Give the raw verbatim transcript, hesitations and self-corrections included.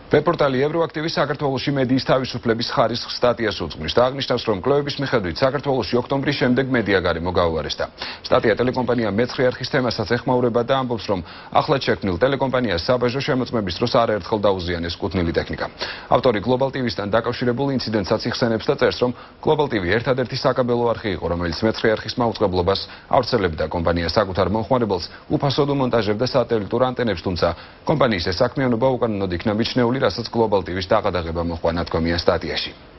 ვებპორტალი ევროაქტივი საქართველოში მედიის თავისუფლების ხარისხს სტატიას უძღვნის და აღნიშნავს, რომ კვლევების მიხედვით საქართველოში ოქტომბრის შემდეგ მედია გარემო გაუარესდა. სტატია ტელეკომპანია მეცხრე არხის თემასაც ეხმაურება და ამბობს, რომ ახლად შექმნილ ტელეკომპანიას საბაჟო შემოწმების დროს არაერთხელ დაუზიანეს კუთვნილი ტექნიკა. ავტორი გლობალ ტივისთან დაკავშირებულ ინციდენტსაც იხსენებს და წერს, რომ გლობალ ტივი ერთადერთი საკაბელო არხი იყო, რომელიც მეცხრე არხის მაუწყებლობას ავრცელებდა. კომპანია საკუთარ მომხმარებელს უფასოდ უმონტაჟებდა სატელიტურ ანტენებს, თუმცა კომპანიის ეს საქმიანობა უკანონოდ იქნა მიჩნეული, რასაც გლობალ ტივის დაყადაღება მოჰყვა ნათქვამია სტატიაში.